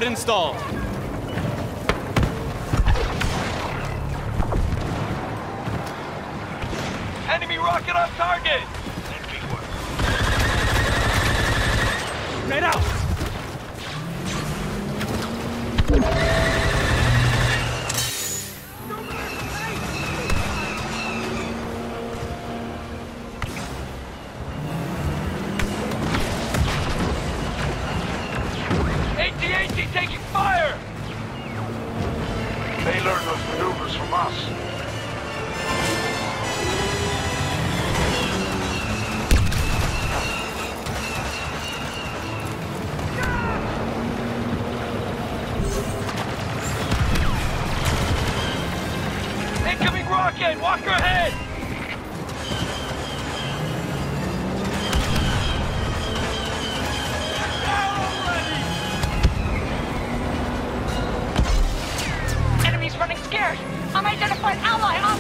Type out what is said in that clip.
installed. Enemy rocket on target! Right out! AT-AT taking fire! They learn those maneuvers from us. Incoming rocket! Walker ahead! Enemies running scared! Unidentified ally